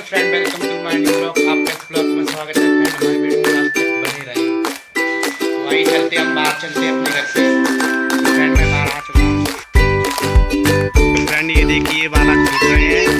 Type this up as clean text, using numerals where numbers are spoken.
Friend, welcome to my new blog. आपका इस blog में स्वागत है फ्रेंड। हमारे वीडियो में आज तक बने रहिए। तो वही चलते हम बाहर चलते हैं अपने घर से। तो फ्रेंड मैं बाहर आ चुका हूँ। तो फ्रेंड ये देखिए बालक घूम रहे हैं।